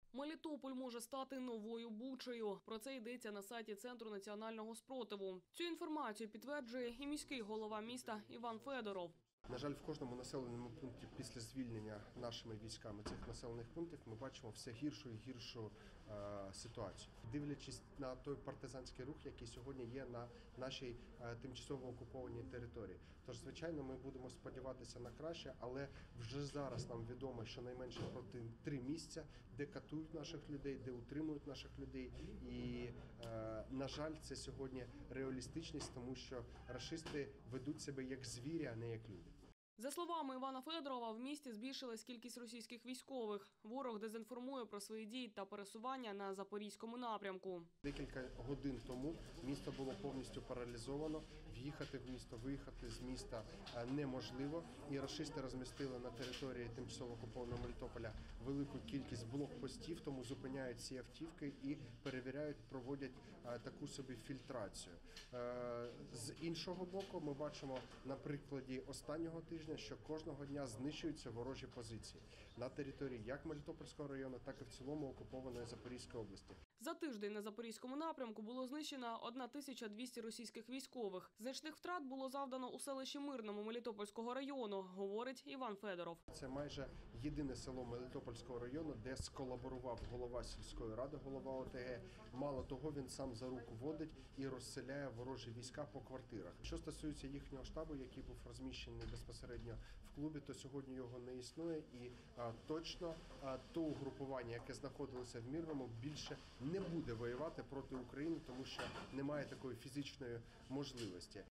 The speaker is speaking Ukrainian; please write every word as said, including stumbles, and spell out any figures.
Мелітополь може стати новою Бучею. Про це йдеться на сайті Центру національного спротиву. Цю інформацію підтверджує і міський голова міста Іван Федоров. На жаль, в кожному населеному пункті після звільнення нашими військами цих населених пунктів ми бачимо все гіршу і гіршу е, ситуацію. Дивлячись на той партизанський рух, який сьогодні є на нашій е, тимчасово окупованій території. Тож, звичайно, ми будемо сподіватися на краще, але вже зараз нам відомо, що найменше проти три місця, де катують наших людей, де утримують наших людей. І, е, на жаль, це сьогодні реалістичність, тому що рашисти ведуть себе як звірі, а не як люди. За словами Івана Федорова, в місті збільшилась кількість російських військових. Ворог дезінформує про свої дії та пересування на Запорізькому напрямку. Декілька годин тому місто було повністю паралізовано. В'їхати в місто, виїхати з міста неможливо. І рашисти розмістили на території тимчасово окупованого Мелітополя велику кількість блокпостів, тому зупиняють ці автівки і перевіряють, проводять таку собі фільтрацію. З іншого боку, ми бачимо на прикладі останнього тижня, що кожного дня знищуються ворожі позиції на території як Мелітопольського району, так і в цілому окупованої Запорізької області. За тиждень на Запорізькому напрямку було знищено одна тисяча двісті російських військових. Значних втрат було завдано у селищі Мирному Мелітопольського району, говорить Іван Федоров. Це майже єдине село Мелітопольського району, де сколаборував голова сільської ради, голова О Те Ге. Мало того, він сам за руку водить і розселяє ворожі війська по квартирах. Що стосується їхнього штабу, який був розміщений безпосередньо в клубі, то сьогодні його не існує. І а, точно а, то угрупування, яке знаходилося в Мирному, більше не буде воювати проти України, тому що немає такої фізичної можливості.